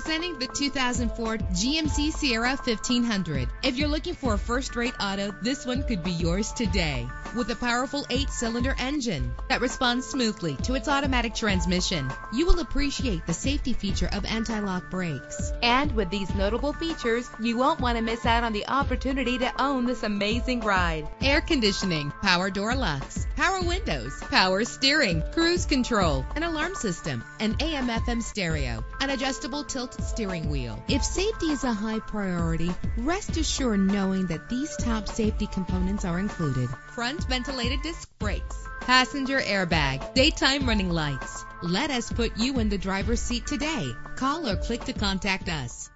Presenting the 2004 GMC Sierra 1500. If you're looking for a first-rate auto, this one could be yours today. With a powerful 8-cylinder engine that responds smoothly to its automatic transmission, you will appreciate the safety feature of anti-lock brakes. And with these notable features, you won't want to miss out on the opportunity to own this amazing ride. Air conditioning, power door locks, power windows, power steering, cruise control, an alarm system, an AM/FM stereo, an adjustable tilt steering wheel. If safety is a high priority, rest assured knowing that these top safety components are included: front ventilated disc brakes, passenger airbag, daytime running lights. Let us put you in the driver's seat today. Call or click to contact us.